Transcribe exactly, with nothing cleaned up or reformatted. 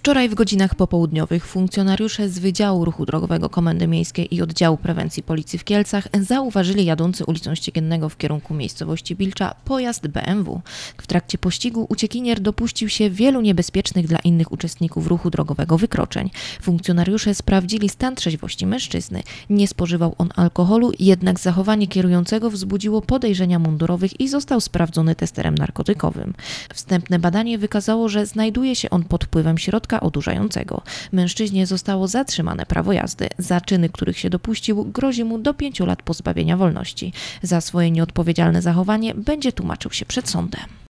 Wczoraj w godzinach popołudniowych funkcjonariusze z Wydziału Ruchu Drogowego Komendy Miejskiej i Oddziału Prewencji Policji w Kielcach zauważyli jadący ulicą Ściekiennego w kierunku miejscowości Bilcza pojazd B M W. W trakcie pościgu uciekinier dopuścił się wielu niebezpiecznych dla innych uczestników ruchu drogowego wykroczeń. Funkcjonariusze sprawdzili stan trzeźwości mężczyzny. Nie spożywał on alkoholu, jednak zachowanie kierującego wzbudziło podejrzenia mundurowych i został sprawdzony testerem narkotykowym. Wstępne badanie wykazało, że znajduje się on pod wpływem środka odurzającego. Mężczyźnie zostało zatrzymane prawo jazdy. Za czyny, których się dopuścił, grozi mu do pięciu lat pozbawienia wolności. Za swoje nieodpowiedzialne zachowanie będzie tłumaczył się przed sądem.